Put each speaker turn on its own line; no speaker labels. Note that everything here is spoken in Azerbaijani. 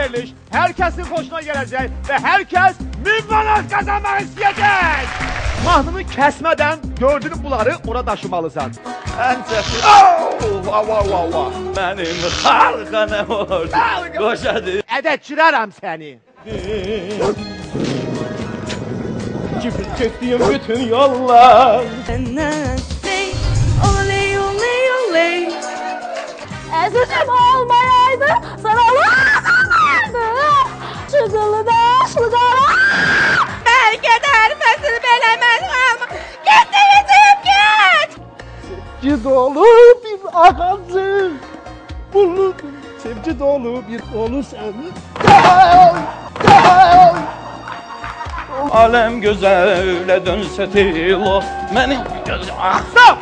veriliş herkesin hoşuna gelecek ve herkes 1000 manat kazanmak isteyecek. Mahnını kesmeden gördüğün bunları ona taşımalısan.
Əncəsi mənim xalqa nə oldu? Qoşadı.
Edetçilerim seni.
Getdiyim bütün yollar.
Əzizim olmayaydı, sana lazımlardı. Çıgılı daşlı qara. Bəlkə dərməsin beləməz qalma. Get deyəcəyim, get!
Sevgi dolu bir ağacı buldum. Sevgi dolu bir dolu sen. Gel, gel.
Aləm gözələ dönsə tilo. Mənim gözüm.
Stop!